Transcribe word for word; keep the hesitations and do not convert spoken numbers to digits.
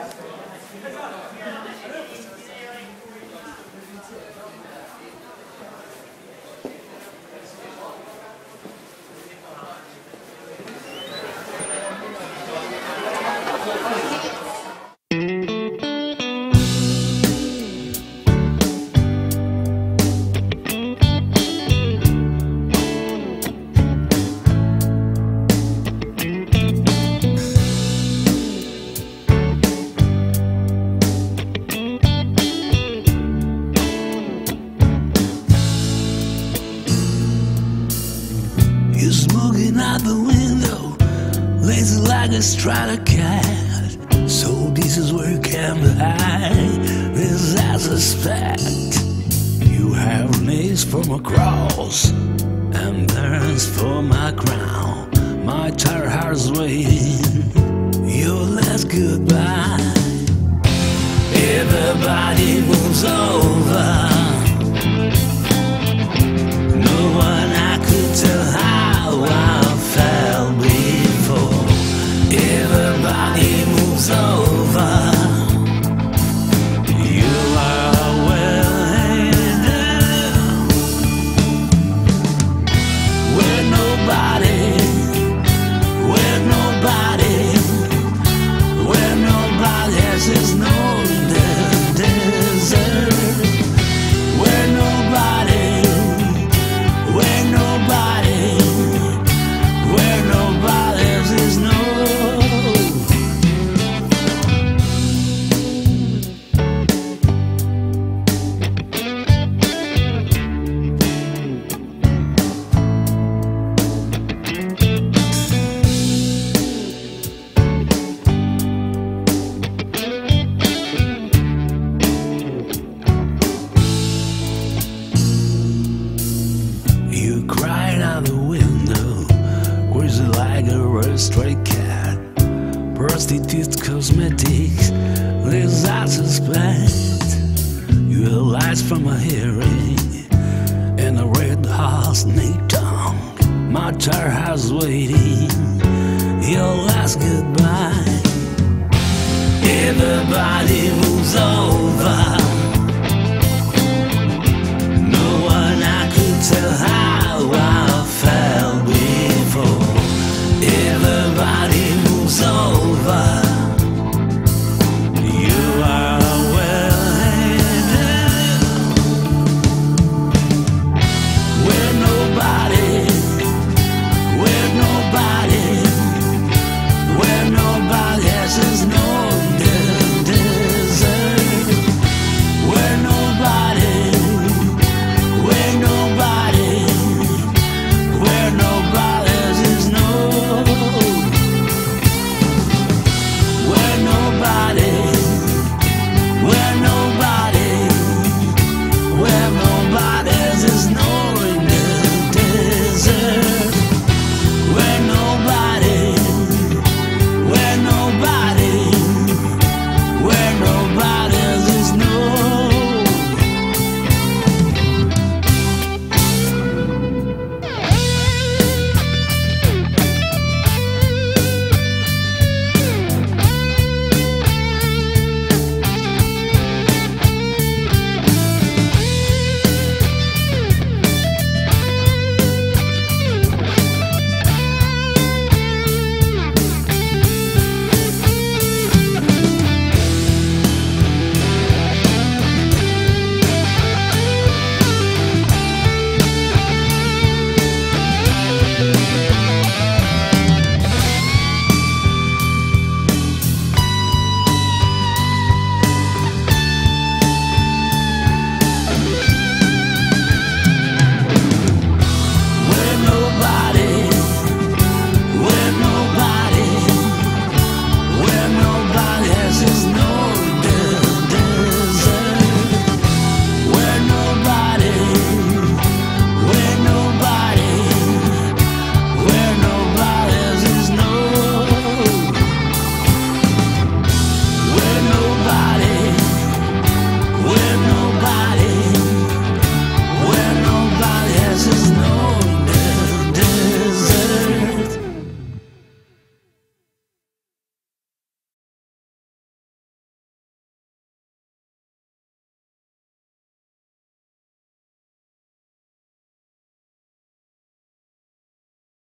Strata cat, so this is where you can hide. This I suspect. You have knees for my cross and burns for my crown. My tired heart's waiting. Your last goodbye. Everybody moves over. No one I could tell how I felt before. Everybody moves over. You are well handed. We're nobody. We're nobody. We're nobody. There's no desert. We're nobody. We're nobody. We're nobody. There's no. Stray cat, prostitute cosmetics, this I suspect. You lies from a hearing and a red horse neat tongue. My tired house waiting, your last goodbye.